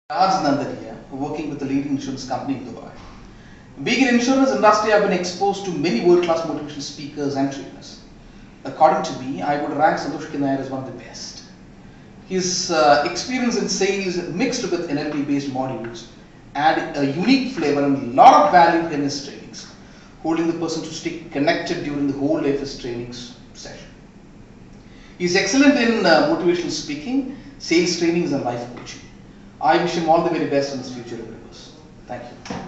Rajnandan here, working with a leading insurance company in Dubai. Being in insurance industry, I've been exposed to many world-class motivational speakers and trainers. According to me, I would rank Santhosh K Nair as one of the best. His experience in sales mixed with NLP-based modules add a unique flavor and a lot of value in his trainings, holding the person to stay connected during the whole day of his trainings session. He's excellent in motivational speaking, sales trainings and life coaching. I wish him all the very best in his future endeavors. Thank you.